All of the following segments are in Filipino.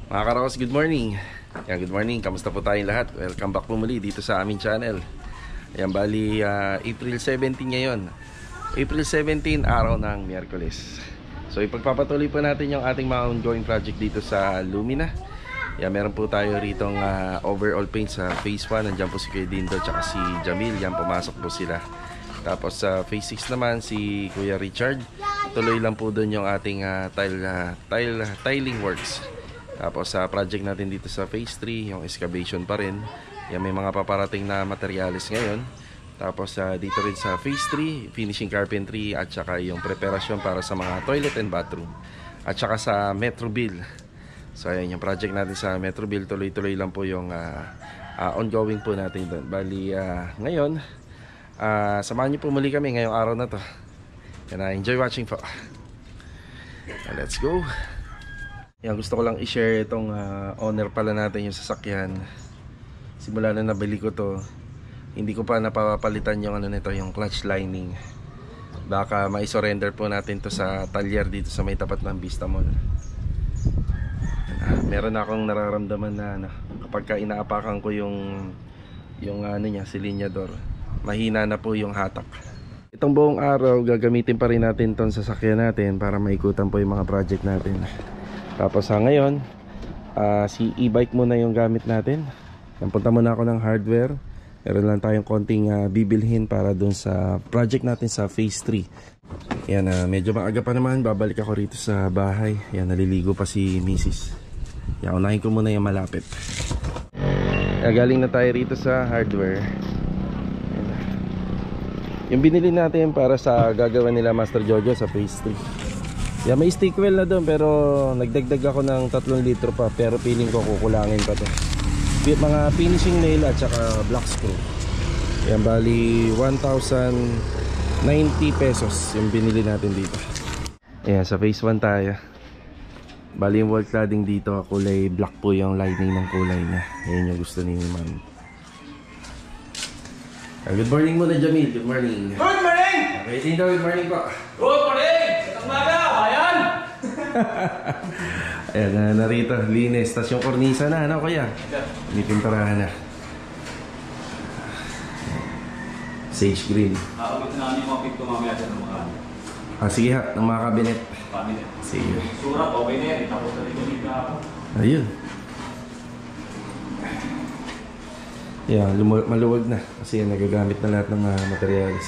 Mga karakos, good morning. Good morning, kamusta po tayong lahat? Welcome back po muli dito sa aming channel. Bali, April 17 ngayon. April 17, araw ng Miyerkules. So ipagpapatuloy po natin yung ating mga ongoing project dito sa Lumina. Meron po tayo ritong overall paint sa phase 1. Nandiyan po si Kuya Dindo at si Jamil. Pumasok po sila. Tapos sa phase 6 naman si Kuya Richard. Tuloy lang po doon yung ating tiling works. Tapos sa project natin dito sa phase 3, yung excavation pa rin. May mga paparating na materials ngayon. Tapos dito rin sa phase 3, finishing carpentry at saka yung preparasyon para sa mga toilet and bathroom. At saka sa Metroville. So ayan yung project natin sa Metroville, tuloy-tuloy lang po yung ongoing po natin doon. Bali ngayon, samahan niyo po muli kami ngayong araw na to. Enjoy watching po. Let's go. Gusto ko lang i-share itong owner pala natin yung sasakyan. Simula na nabili ko to, hindi ko pa napapalitan yung nito, yung clutch lining. Baka mai-surrender po natin to sa talyer dito sa may tapat ng Vista Mall. Meron akong nararamdaman na kapag ka inaapakan ko yung niya, silinyador, mahina na po yung hatak. Itong buong araw gagamitin pa rin natin tong sasakyan natin para maikutan po yung mga project natin. Tapos ngayon, si e-bike muna yung gamit natin. Punta muna ako ng hardware. Meron lang tayong konting bibilhin para dun sa project natin sa phase 3. Medyo maaga pa naman. Babalik ako rito sa bahay. Naliligo pa si Mrs. Unahin ko muna yung malapit. Galing na tayo rito sa hardware. Yung binili natin para sa gagawa nila Master Jojo sa phase 3. May stick wheel na doon, pero nagdagdag ako ng 3 litro pa. Pero feeling ko kukulangin pa to. Mga finishing nail at saka black screw. Bali 1,090 pesos yung binili natin dito. Sa phase 1 tayo. Bali yung wall cladding dito, kulay black po yung lining ng kulay na. Yan yung gusto ni Ma'am. Good morning muna, Jamil. Good morning. Good morning! Okay, Dindo, good morning po. Good morning! Itong maga, bayan! Ayan, narito, linis. Tapos yung kornisa na, ano kuya? May pinturahan na. Sage green. Abot na namin yung mga pito mamaya dyan ng mga Sige ha, ng mga kabinet. cabinet. Sige. Surat, okay na yan. Tapos na rin yung ako. Ayun. Maluwag na. Kasi nagagamit na lahat ng materials.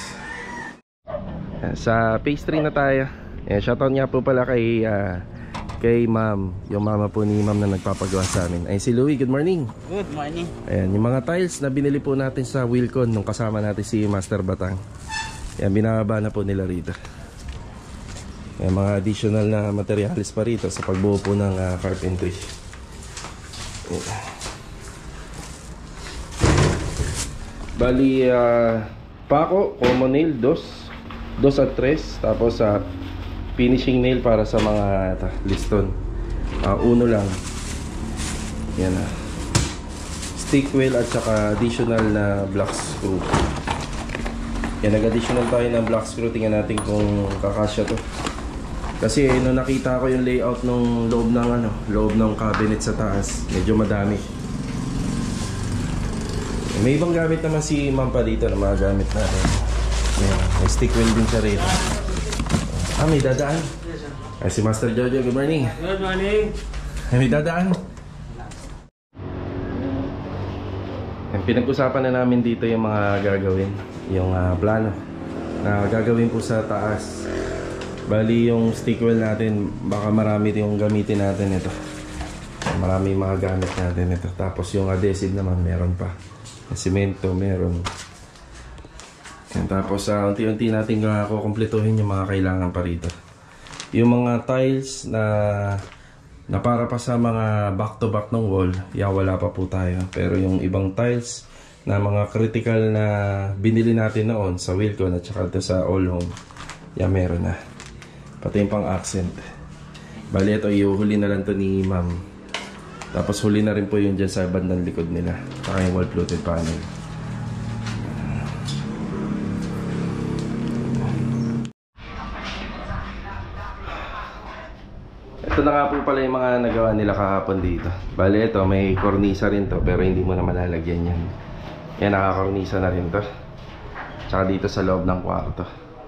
Sa phase 3 na tayo. Shoutout nga po pala kay ma'am. Yung mama po ni ma'am na nagpapagawa sa amin. Si Louie, good morning. Good morning. Yung mga tiles na binili po natin sa Wilcon nung kasama natin si Master Batang. Binababa na po nila rito. Mga additional na materials pa rito sa pagbuo po ng carpentry. Bali, pako, common nail, 2 at 3. Tapos finishing nail para sa mga liston. 1 lang. Stick wheel at saka additional na black screw. Nag-additional tayo ng black screw. Tingnan natin kung kakasya to. Kasi nung nakita ko yung layout ng loob ng cabinet sa taas, medyo madami. May ibang gamit naman si ma'am pa dito na mga gamit natin. May stick wheel din siya rito. May dadaan. Si Master Jojo, good morning. Good morning! May dadaan. Pinag-usapan na namin dito yung mga gagawin. Yung plano na gagawin po sa taas. Bali yung stick wheel natin, baka marami yung gamitin natin ito. Marami mga gamit natin ito. Tapos yung adhesive naman meron pa. Semento meron. Tapos unti-unti natin kukumpletuhin yung mga kailangan pa rito. Yung mga tiles na para pa sa mga back to back ng wall, wala pa po tayo. Pero yung ibang tiles na mga critical na binili natin noon sa Wilcon at saka sa All Home, meron na. Pati yung pang accent. Bali ito, iuhuli na lang to ni ma'am. Tapos huli na rin po yun dyan sa bandang likod nila. Saka yung wall fluted panel. Ito na nga po pala yung mga nagawa nila kahapon dito. Bale ito, may kornisa rin to, pero hindi mo na malalagyan yan. Yan, nakakornisa na rin to. Tsaka dito sa loob ng kwarto.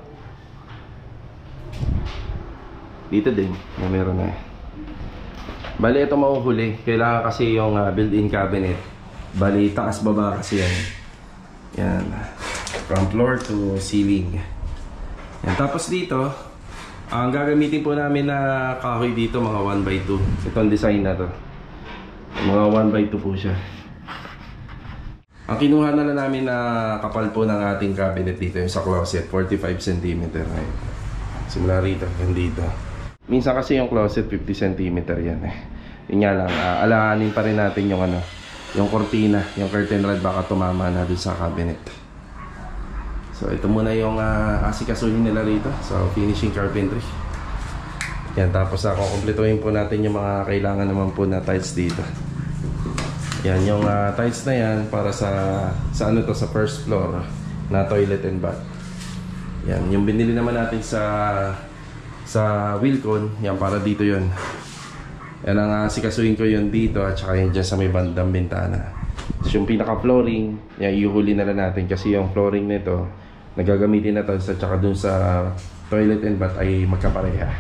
Dito din, na meron na. Bale ito mauhuli. Kailangan kasi yung built-in cabinet. Bale taas baba kasi yan. Yan. From floor to ceiling. Yan. Tapos dito, ang gagamitin po namin na kahoy dito, mga 1x2. Itong design na to. Mga 1x2 po siya. Ang kinuha na lang namin na kapal po ng ating cabinet dito, yung sa closet, 45 cm. Simula rito, hanggang dito. Minsan kasi yung closet, 50 cm yan eh. Yun nga lang, alaanin pa rin natin yung ano, yung cortina, yung curtain rod, baka tumama na dun sa cabinet. So ito muna yung asikasuhin nila rito. So finishing carpentry. Yan, tapos kukumpletuhin po natin yung mga kailangan naman po na tiles dito. Yan, yung tiles na yan para sa ano to, sa first floor na toilet and bath. Yan, yung binili naman natin sa Wilcon, yan para dito yun. Yan ang asikasuhin ko yun dito at saka yun dyan sa may bandang bintana. So yung pinaka flooring, yan iuhuli na lang natin kasi yung flooring nito nagagamitin na to sa tsaka dun sa toilet and bath ay magkapareha.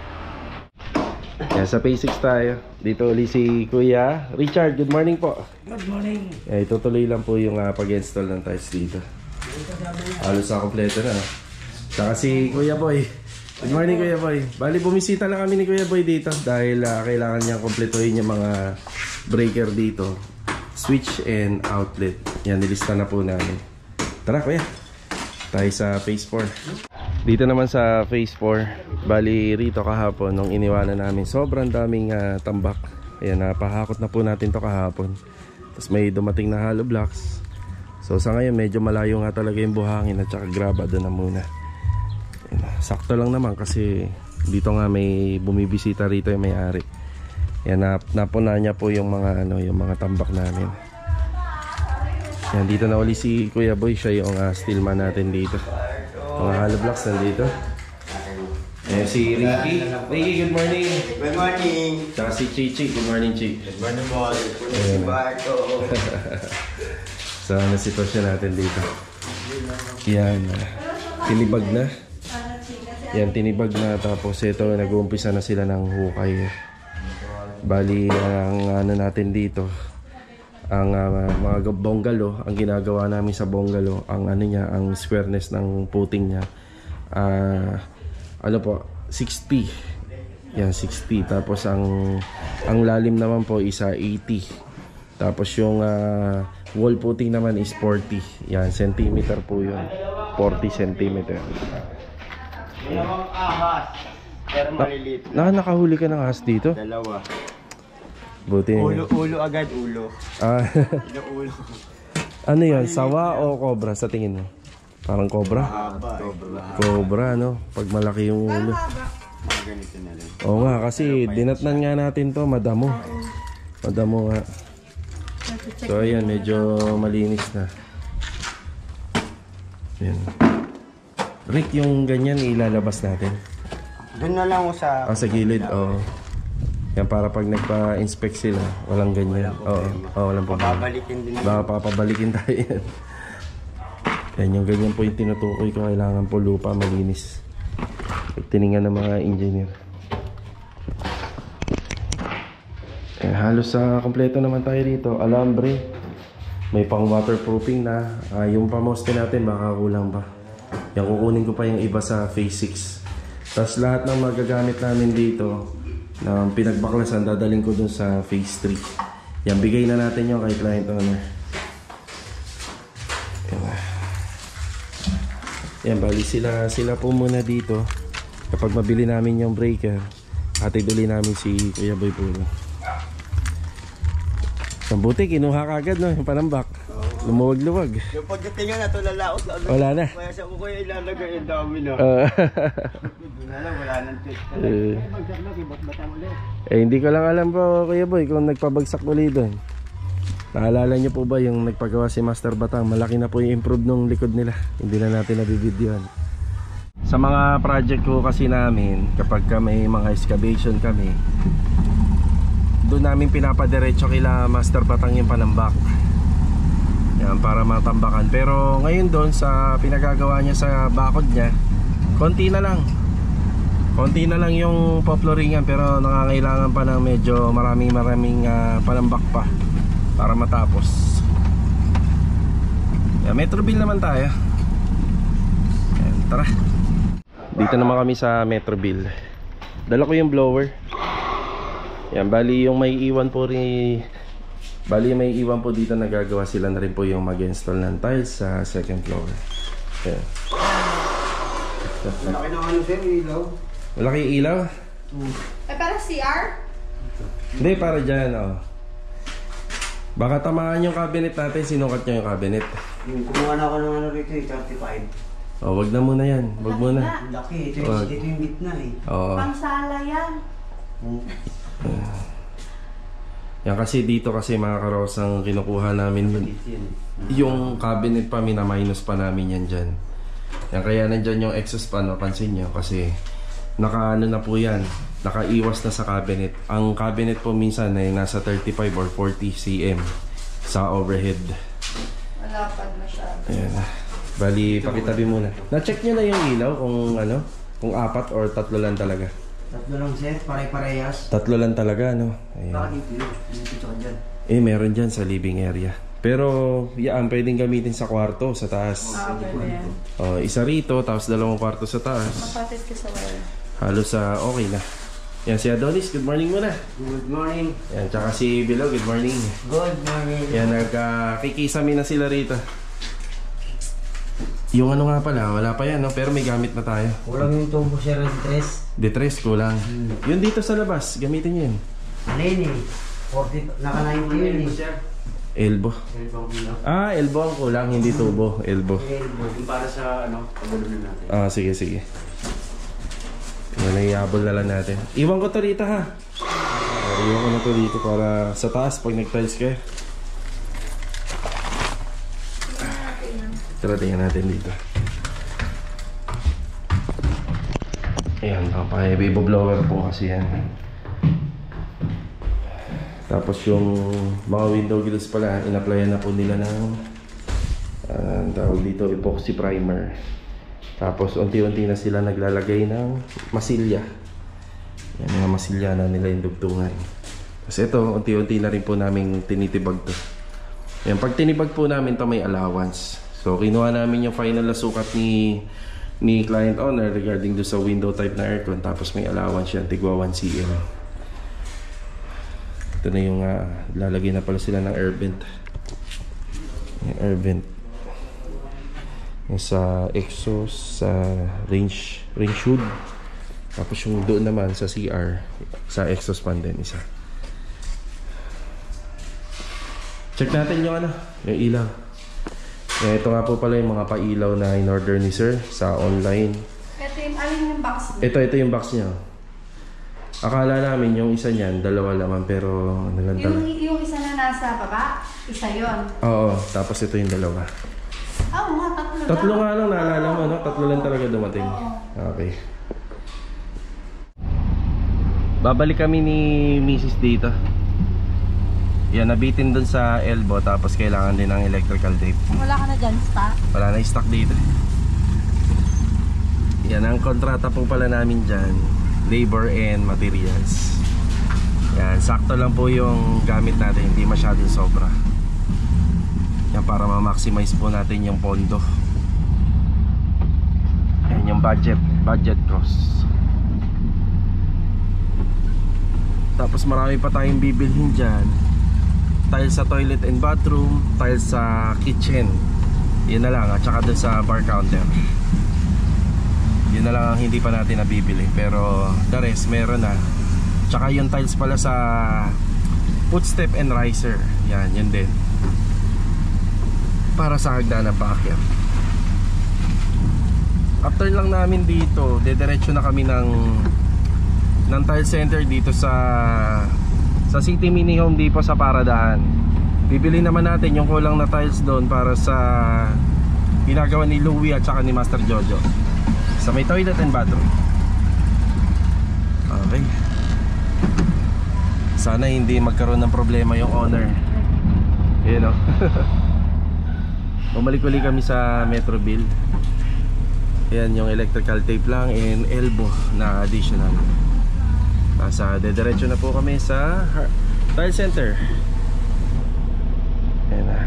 Yan, sa phase 6 tayo. Dito ulit si Kuya Richard. Good morning po. Good morning. Itutuloy lang po yung pag-install ng tiles dito. Halos sa kompleto na. Tsaka si Kuya Boy. Good morning Kuya Boy. Bali bumisita lang kami ni Kuya Boy dito dahil kailangan niyang kumpletuhin yung mga breaker dito, switch and outlet. Yan, nilista na po namin. Tara Kuya, tayo sa phase 4. Dito naman sa phase 4, bali rito kahapon nung iniwanan namin, sobrang daming tambak. Ayan, napahakot na po natin to kahapon. Tapos may dumating na hollow blocks. So sa ngayon medyo malayo nga talaga yung buhangin at saka grabado na muna. Ayan, sakto lang naman kasi dito nga may bumibisita rito yung may-ari. Ayan, napuna niya po yung mga yung mga tambak namin. Yan, dito na uli si Kuya Boy, siya yung steelman natin dito. Mga hollow blocks nandito. Ayan si Ricky. Ricky, good morning. Good morning. Tsaka si Chichi. Good morning, Chi. Good morning po. Si Barto. So ano sitwasyon natin dito? Yan, tinibag na. Yan, tinibag na. Tapos ito, nag-uumpisa na sila ng hukay. Bali, ang ano natin dito, ang mga bungalow, ang ginagawa namin sa bungalow, ang ano niya, ang squareness ng puting niya, ano po, 60. Yan, 60. Tapos ang lalim naman po is 80. Tapos yung wall puting naman is 40. Yan, centimeter po yun. 40 centimeter. Dalawang ahas. Pero maliliit. Nakahuli ka ng ahas dito? Dalawa. Buti. Ulo agad, ulo. Ulo. Ano yun? Sawa o cobra sa tingin mo? Parang cobra? Cobra, no? Pag malaki yung ulo. Ganito na rin. Oo nga, kasi dinatnan nga natin to, madamo. Madamo nga. So ayan, medyo malinis na. Ayan. Rick, yung ganyan ilalabas natin. Doon na lang sa... Sa gilid, oo. Yan, para pag nagpa-inspect sila, walang ganyan. Oo, walang problema. Babalikin din. Baka papabalikin tayo yan. Yan, yung ganyan po yung tinutukoy ko. Kailangan po lupa malinis. Tiningan ng mga engineer. Halos sa kompleto naman tayo dito. Alambre. May pang waterproofing na. Yung pamoste natin baka kulang pa. Yan, kukunin ko pa yung iba sa phase 6. Tapos lahat ng magagamit namin dito na pinagbaklasan, dadaling ko dun sa phase 3. Yan, bigay na natin yung kay client owner. Yan, bali sila po muna dito. Kapag mabili namin yung breaker, hatid uli namin si Kuya Boy Puro. Ang buti, kinuha kagad, no? Yung panambak. Lumuwag-luwag. Yung pagdating nga na ito, lalaot. Wala na. Kaya sa kuko yung ilalagay yung dami na. Wala nang test. Hindi ko lang alam po, Kuya Boy, kung nagpabagsak uli doon. Naalala nyo po ba yung nagpagawa si Master Batang? Malaki na po yung improve nung likod nila. Hindi na natin nabibidyohan. Sa mga project ko kasi namin, kapag may mga excavation kami, doon namin pinapadiretso kila Master Batang yung panambak. Yan, para matambakan. Pero ngayon doon sa pinagagawa niya sa bakod niya, konti na lang yung poploringan, pero nangangailangan pa ng medyo maraming panambak pa para matapos. Yan, Metroville naman tayo. Yan, tara. Dito naman kami sa Metroville. Dala ko yung blower. Yan, bali yung may iwan po dito, nagagawa sila na rin po yung mag-install ng tiles sa second floor. Yan. Malaki na ano sir, ilaw. Malaki yung ilaw? Ay, para CR? Hindi, para dyan, oh. Baka tamaan yung cabinet natin, sinukat niya yung cabinet. Kumuha na ako ng ano rito, 35. Oh, wag na muna yan. Wag muna. Ang laki, ito Wag. yung gitna eh. Oo. Pangsala yan. Yan kasi dito kasi mga karos ang kinukuha namin yung cabinet pa, mina-minus pa namin yan dyan. Yan, kaya nandyan yung exhaust fan, mapansin nyo, kasi nakaano na po yan, nakaiwas na sa cabinet. Ang cabinet po minsan ay nasa 35 or 40 cm sa overhead. Malapad masyado. Ayan. Bali, pakitabi muna. Na-check nyo na yung ilaw kung apat or tatlo lang talaga. Tatlo lang sir, pare-parehas. Tatlo lang talaga, no? Baka Ayan. dito yun, dito ka dyan. Meron dyan sa living area. Pero, yan, pwedeng gamitin sa kwarto, sa taas. Pwede yan. Isa rito, tapos 2 kwarto sa taas. Mapatis ka sa wire. Halos okay na. Yan, si Adonis, good morning muna. Good morning. Yan, tsaka si Bilo, good morning. Good morning. Yan, nagkikisami na sila rito. Yung ano nga pala, wala pa yan, no? Pero may gamit na tayo. Kulang yung tubo sir ng tres. Detres, kulang. Yun dito sa labas, gamitin nyo yun. Alin eh. 40, naka-90 yun eh. Elbow. Elbow ang kulang, hindi tubo. Elbow. Yung para sa pagulunan natin. Sige, sige. Yan, iabol na lang natin. Iwan ko to rito, ha? Iwan ko na to dito para sa taas pag nag-tiles kayo. Tara, tingnan natin dito. Ayan, ibo-blower po kasi yan. Tapos yung mga window grills pala, in-applyan na po nila ng tawag dito, epoxy primer. Tapos unti-unti na sila naglalagay ng masilya. Yan, mga masilya na nila yung dugtungan. Kasi ito, unti-unti na rin po namin tinitibag to. Yan, pag tinibag po namin to may allowance. So kinuha namin yung final na sukat ni client owner regarding do sa window type na aircon, tapos may allowance yan, tigwa 1 cm. Ito na yung lalagay na pala sila ng air vent. Yung air vent yung sa exhaust, sa range hood. Tapos yung doon naman sa CR, sa exhaust fan din isa. Check natin yung yung ilaw. Ito nga po pala yung mga pailaw na in-order ni sir sa online. Ito yung box. Ito yung box niya. Akala namin yung isa niyan, dalawa laman, pero ano lang talaga. Yung isa na nasa baba, isa yon. Oo, tapos ito yung dalawa. Oo nga, Tatlo nga lang, naalala mo, no? Tatlo lang talaga dumating. Okay. Babalik kami ni Mrs. dito. Yan, nabitin dun sa elbow, tapos kailangan din ng electrical tape. Wala ka na dyan, stock? Wala na stock dito. Yan, ang kontrata po pala namin dyan, labor and materials. Yan, sakto lang po yung gamit natin, hindi masyadong sobra. Yan, para ma-maximize po natin yung pondo. Yan yung budget cost. Tapos marami pa tayong bibilhin dyan. Tiles sa toilet and bathroom, tiles sa kitchen. Yun na lang, at saka dun sa bar counter. Yun na lang ang hindi pa natin nabibili. Pero the rest meron na. Tsaka yung tiles pala sa footstep and riser. Yan, yun din. Para sa hagdanan paakyat. After lang namin dito, dediretso na kami ng tile center dito sa City Mini Home Depot sa Paradahan. Bibili naman natin yung kulang na tiles doon para sa ginagawa ni Louie at saka ni Master Jojo Sa may toilet and bathroom. Okay. Sana hindi magkaroon ng problema yung owner. Yun o. Bumalik-uli kami sa Metrobill. Ayan yung electrical tape lang and elbow na additional. Dediretso na po kami sa Tile Center. Ayan na.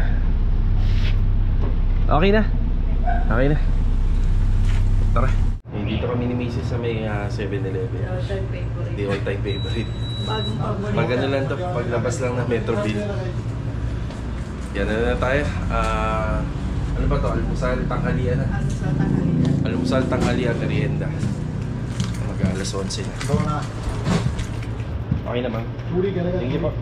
Okay na. Okay na. Tara. Dito kami ni Mrs. sa may 7-Eleven. All-time favorite. Di all-time favorite. Bagong paborito. Pag ano lang to, paglabas lang ng Metrobill. Yan na tayo. Ano ba to? Almusal, tanghalian na. Almusal, tanghalian. Almusal, tanghalian, merienda. Mag-alas 11 na. Okay naman. Thank you po.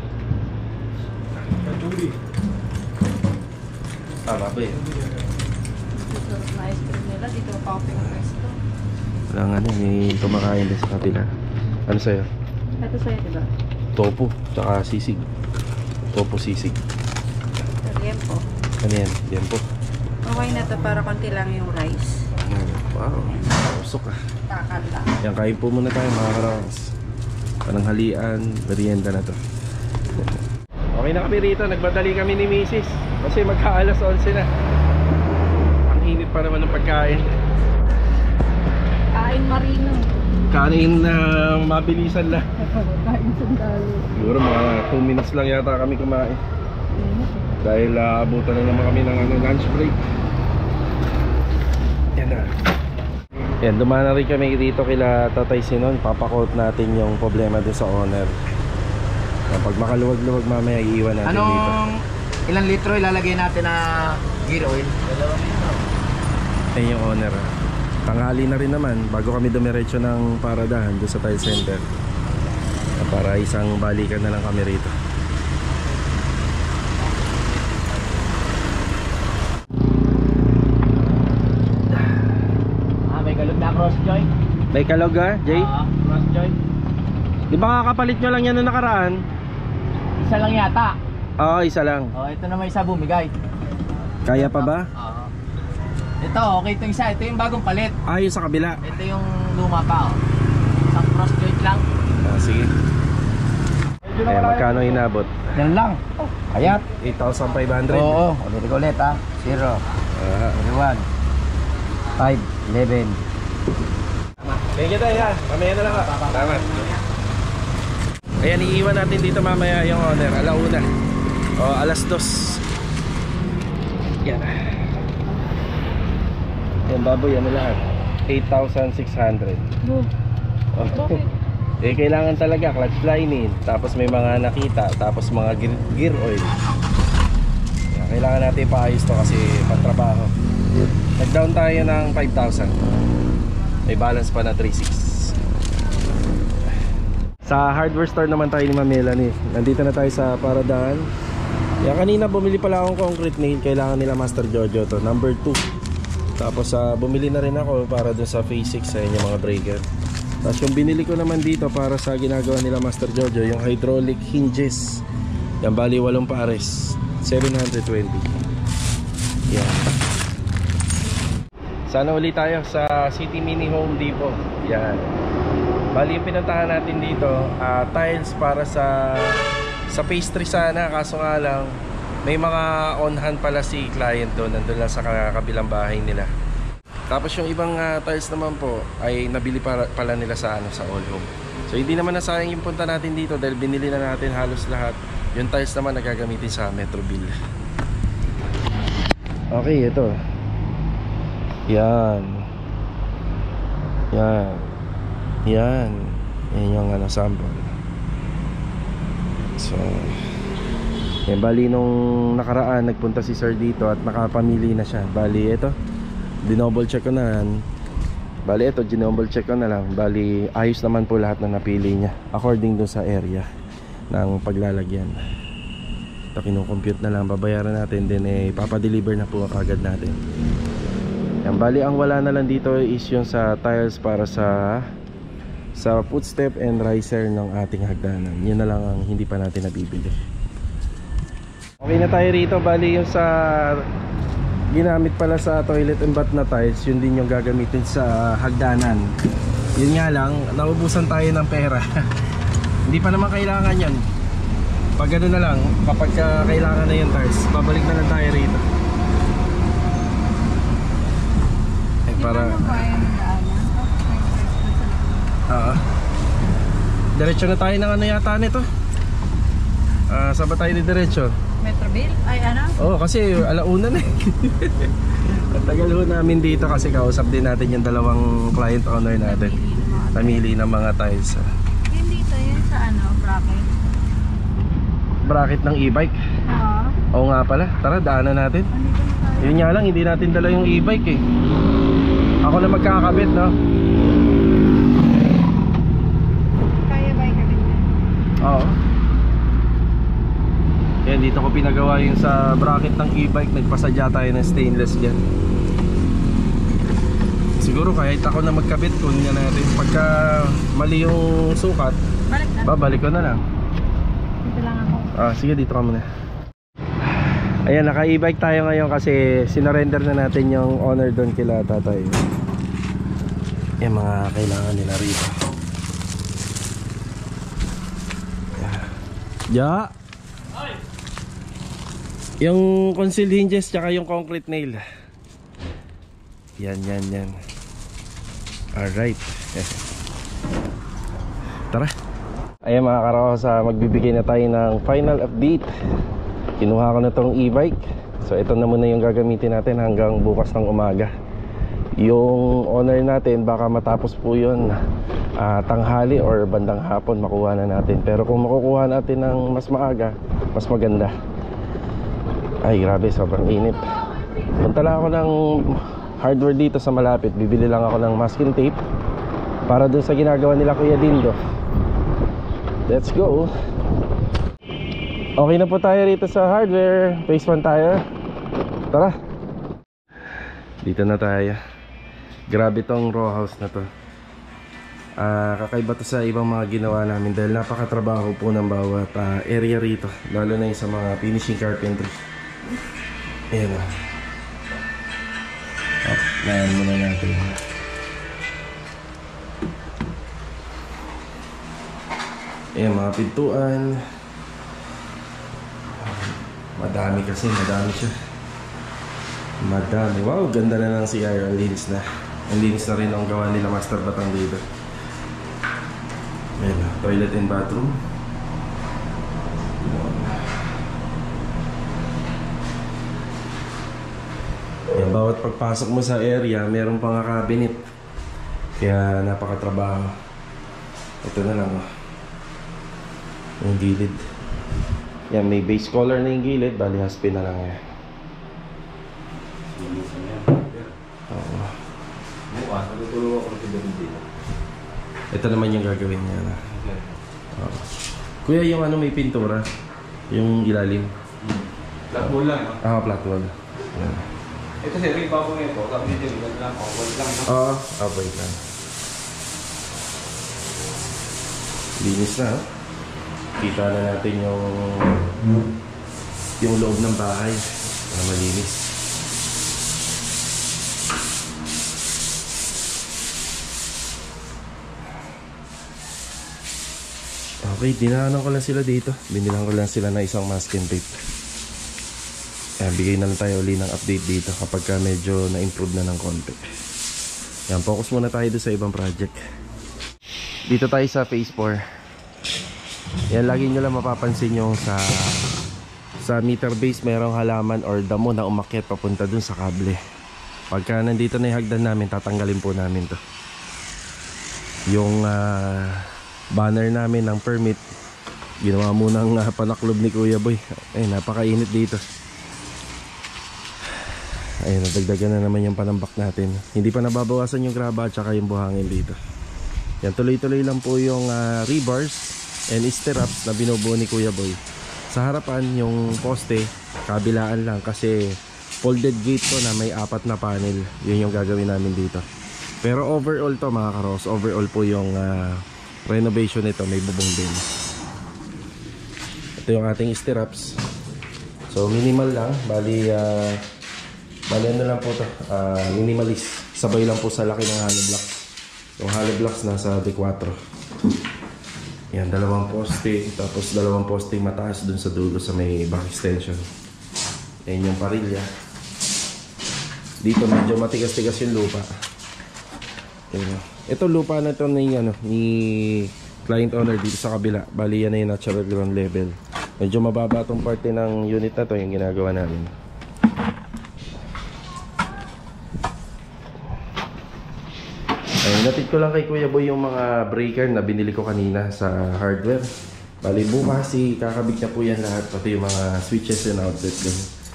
Tama ba yun? Dito na ice cream nila. Dito coffee ng resto. Walang ano, may kumakain din sa kapila. Ano sa'yo? Ito sa'yo, diba? Tofu, tsaka sisig. Tofu sisig. Liempo. Ano yan? Liempo. Okay na to para konti lang yung rice. Wow, usok ah. Takal lang. Yan, kain po muna tayo mga karawas. Pananghalian, merienda na to. Okay na kami rito, nagbadali kami ni Mrs. Kasi magka-alas 11 na. Ang init pa naman ng pagkain. Kain marino. Kanin na mabilisan lang. Kain sandalo. Siguro mga 2 minutes lang yata kami kumain. Dahil abutan na naman kami ng lunch break. Yan na. Yan, dumaan na rin kami dito kila Tatay Sinon. Papakot natin yung problema din sa owner. Pag makaluwag-luwag mamaya iiwan natin dito. Ilang litro ilalagay natin na gear oil? 2 litro. Yan yung owner. Tanghali na rin naman bago kami dumiretso ng paradahan doon sa Tile Center. Para isang balikan na lang kami rito. May galog na cross joint. May kalog ha, Jay? Cross joint. Di ba kakapalit nyo lang yan noong nakaraan? Isa lang yata. Oo, isa lang. Ito na may isa bumigay. Kaya pa ba? Ito, okay itong isa. Ito yung bagong palit. Ah, yung sa kabila. Ito yung luma pa. Isang cross joint lang. Sige. Ayan, magkano inabot? Yan lang. Ayat. 8,500. Oo. Ulit ko ulit ha. 0, 1, 5, 11. Thank you tayo ha. Mamaya na lang ha. Tama. Ayan, iiwan natin dito mamaya yung owner. Alauna. O, alas 2. Yan. Yan, baboy, ano lahat? 8,600. Bakit? Eh, kailangan talaga clutch lining. Tapos may mga nakita. Tapos mga gear oil. Yan, kailangan natin paayos to kasi patrabaho. Nag-down tayo ng 5,000. May balance pa na 3,600. Sa hardware store naman tayo ni Ma'am Melanie. Nandito na tayo sa paradahan. Yan, kanina bumili pala akong concrete nail. Kailangan nila Master Jojo to, number 2. Tapos bumili na rin ako para dun sa phase 6 sa yung mga breaker. Tapos yung binili ko naman dito para sa ginagawa nila Master Jojo, yung hydraulic hinges. Yan, bali 8 pares, 720. Yan. Sana ulit tayo sa City Mini Home Depot. Yan. Bali yung pinuntahan natin dito, tiles para sa phase 3 sana. Kaso nga lang, may mga on hand pala si client doon. Nandun lang sa kabilang bahay nila. Tapos yung ibang tiles naman po ay nabili pala nila sa sa All Home. So hindi naman nasayang yung punta natin dito dahil binili na natin halos lahat. Yung tiles naman nagagamitin sa Metrobill. Okay, ito. Yan. Yan. Yan. Yan yung sample. So yan, bali nung nakaraan nagpunta si sir dito at nakapamili na siya. Bali ito, dinouble check ko na yan. Bali ito, dinouble check ko na lang. Bali ayos naman po lahat na napili niya according dun sa area ng paglalagyan. Ito, kinukompute na lang, babayaran natin. Then papadeliver na po agad natin. Yan, bali ang wala na lang dito is yung sa tiles para sa footstep and riser ng ating hagdanan. Yun na lang ang hindi pa natin nabibili. Okay na tayo rito. Bali yung sa ginamit pala sa toilet and bath na tiles, yun din yung gagamitin sa hagdanan. Yun nga lang, naubusan tayo ng pera. Hindi pa naman kailangan yan. Pag ano na lang, kapag kailangan na yung tiles, babalik na lang tayo rito. Eh para... diretso na tayo ng ano yata nito. Saan ba tayo diretso? Metroville? Ay ano? Oo, kasi alauna na. Ang tagal ho namin dito kasi kausap din natin yung dalawang client owner natin. Namili ng mga tiles. Yung dito, yun sa ano, bracket. Bracket ng e-bike? Oo nga pala, tara daanan natin. Andito na tayo. Yun nga lang, hindi natin dala yung e-bike eh. Ako na magkakabit, no? Kaya ba ikabit na? Oo. Yan, dito ko pinagawa yung sa bracket ng e-bike. Nagpasadya tayo ng stainless dyan. Siguro kahit ako na magkabit, kunin natin. Pagka mali yung sukat, Balik na. babalik ko na lang. Dito lang ako. Sige, dito ka muna. Ayan, naka e-bike tayo ngayon kasi sinurrender na natin yung owner doon kila tatay. Yung mga kailangan nila rito. Ja. Yung concealed hinges tsaka yung concrete nail. Yan. Alright. Tara. Ayan mga karosa, magbibigay na tayo ng final update. Kinuha ko na tong e-bike. So ito na muna yung gagamitin natin hanggang bukas ng umaga. Yung owner natin baka matapos po yun tanghali or bandang hapon makuha na natin. Pero kung makukuha natin ng mas maaga, mas maganda. Ay grabe, sobrang init. Punta lang ako ng hardware dito sa malapit. Bibili lang ako ng masking tape para dun sa ginagawa nila Kuya Dindo. Let's go. Okay na po tayo rito sa hardware. Phase 1 tayo. Tara. Dito na tayo. Grabe tong row house na to. Kakaiba to sa ibang mga ginawa namin dahil napakatrabaho po ng bawat area rito. Lalo na yung sa mga finishing carpentry. Ayan o. Nayan muna natin. Ayan mga pintuan. Madami kasi, madami siya. Madami. Wow, ganda na ng CR. Ang linis na. Ang linis na rin ang gawa nila Master Batang dito. Ayan o, toilet and bathroom. Ayan, bawat pagpasok mo sa area, meron pang cabinet. Kaya napakatrabaho. Ito na lang yung gilid. Yan, may base color na yung gilid. Bali, haspin na lang yan. Oo. Ito naman yung gagawin niya. Kuya, yung ano may pintura? Yung ilalim? Flat wall lang, no? Flat wall. Yan. Ito sir, yung bago nga ito, kami dito, wala lang, wall lang, no? Wait lang. Linis na, kita na natin yung loob ng bahay na malinis. Okay, dinaanan ko lang sila dito. Binilang ko lang sila na isang masking tape. Ayan, bigay na lang tayo uli ng update dito kapag ka medyo na-improve na ng konti. Ayan, focus muna tayo doon sa ibang project. Dito tayo sa phase 4. Yan, lagi nyo lang mapapansin yung sa meter base merong halaman or damo na umakyat papunta dun sa kable. Pagka nandito na yung hagdan namin, tatanggalin po namin to. Yung banner namin ng permit, ginawa munang panaklob ni Kuya Boy. Ay, napakainit dito. Ayun, nadagdagan na naman yung panambak natin. Hindi pa nababawasan yung graba at saka yung buhangin dito. Yan, tuloy-tuloy lang po yung rebars and stirrups na binubuo ni Kuya Boy. Sa harapan yung poste, kabilaan lang kasi folded gate to na may 4 na panel. Yun yung gagawin namin dito. Pero overall to mga karos, overall po yung renovation nito, may bubong din. Ito yung ating stirrups. So minimal lang, bali Bali ano lang po to, minimalist. Sabay lang po sa laki ng hollow blocks. Yung hollow blocks nasa D4. Yan, 2 poste. Tapos 2 poste mataas dun sa dulo sa may back extension. Yan yung parilya. Dito medyo matigas-tigas yung lupa. Yan. Ito lupa na ito ni client owner dito sa kabila. Bali yan na yung natural ground level. Medyo mababa itong parte ng unit na to yung ginagawa namin. Natid ko lang kay Kuya Boy yung mga breaker na binili ko kanina sa hardware. Bali bukas kakabit na po yan lahat, pati yung mga switches and outlet din.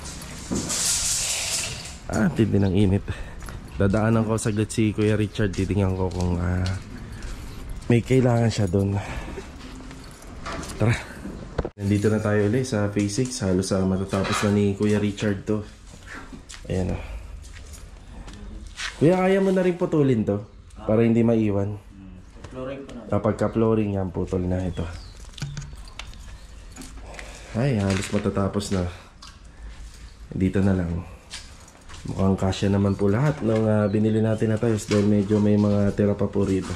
Tindi ng init. Dadaanan ko saglit si Kuya Richard, titingnan ko kung may kailangan siya doon. Tara. Nandito na tayo ulit sa phase 6. Halos matatapos na ni Kuya Richard to. Ayan o. Kuya, kaya mo na rin putulin to para hindi maiwan. Kapag ka-flooring yan, putol na ito. Ay, halos matatapos na. Dito na lang. Mukhang kasya naman po lahat ng binili natin na tiles dahil medyo may mga tira pa po rito.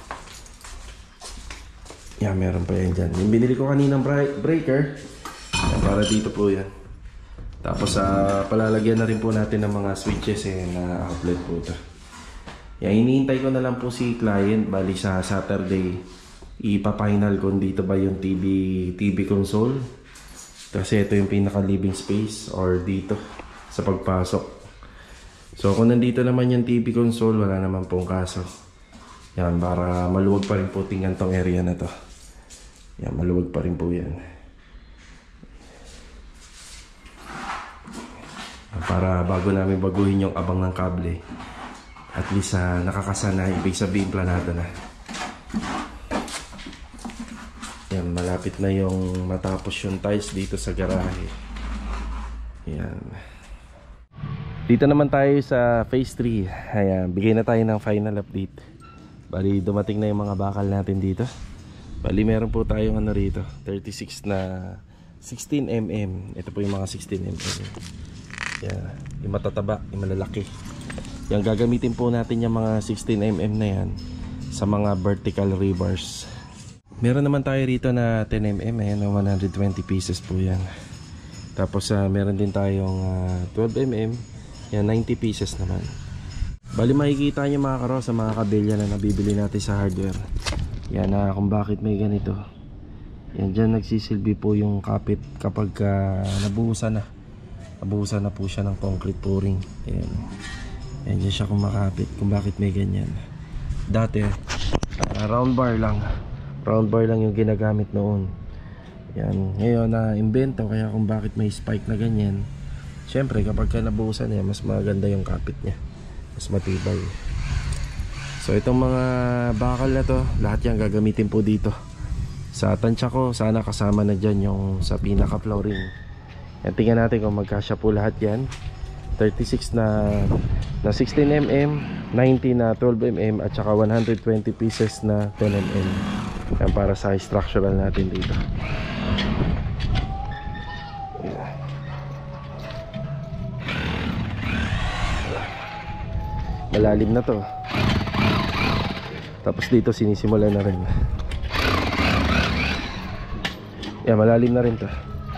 Yan, meron pa yan dyan. Yung binili ko kaninang breaker, yan, para dito po yan. Tapos palalagyan na rin po natin ng mga switches and outlet po ito. Yan, iniintay ko na lang po si client. Bali sa Saturday ipa-final kung dito ba yung TV console, kasi ito yung pinaka living space, or dito sa pagpasok. So kung nandito naman yung TV console, wala naman pong kaso. Yan, para maluwag pa rin po tingnan tong area na to. Yan, maluwag pa rin po yan. Para bago namin baguhin yung abang ng kable, at least nakakasana, ibig sabihin planado na. Yan, malapit na yung matapos yung tiles dito sa garahe. Yan. Dito naman tayo sa phase 3. Ayan, bigay na tayo ng final update. Bali, dumating na yung mga bakal natin dito. Bali, meron po tayong rito, 36 na 16mm. Ito po yung mga 16mm. Yan, yung matataba, yung malalaki. Yung gagamitin po natin yung mga 16mm na yan sa mga vertical rebars. Meron naman tayo rito na 10mm, ayan, 120 pieces po yan. Tapos meron din tayong 12mm, yan, 90 pieces naman. Bali, makikita nyo mga karo sa mga kabilya na nabibili natin sa hardware. Yan, kung bakit may ganito. Yan, dyan nagsisilbi po yung kapit kapag nabuhusan na. Nabuhusan na po siya ng concrete pouring. Ayan. Ayan, dyan siya kumakapit kung bakit may ganyan. Dati round bar lang yung ginagamit noon. Yan, ngayon invento, kaya kung bakit may spike na ganyan. Siyempre kapag nabuhusan niya, mas maganda yung kapit niya, mas matibay. So itong mga bakal na to, lahat yan gagamitin po dito sa tansya ko. Sana kasama na dyan yung sa pinaka flooring. Yan, tingnan natin kung magkasya po lahat yan. 36 na 16mm, 90 na 12mm, at saka 120 pieces na 10mm. Yan, para sa structural natin dito. Yan. Malalim na to. Tapos dito sinisimulan na rin. Yan, malalim na rin to.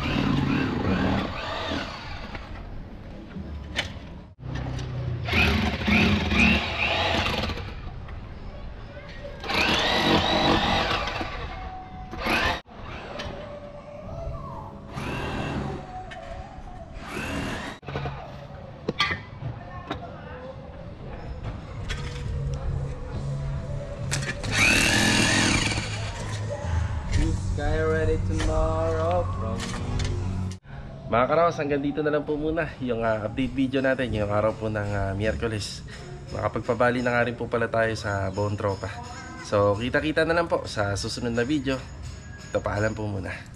Mga karawas, hanggang dito na lang po muna yung update video natin, yung araw po ng Miyerkules. Makapagpabali na nga rin po pala tayo sa buong tropa. So kita-kita na lang po sa susunod na video. Ito, paalam po muna.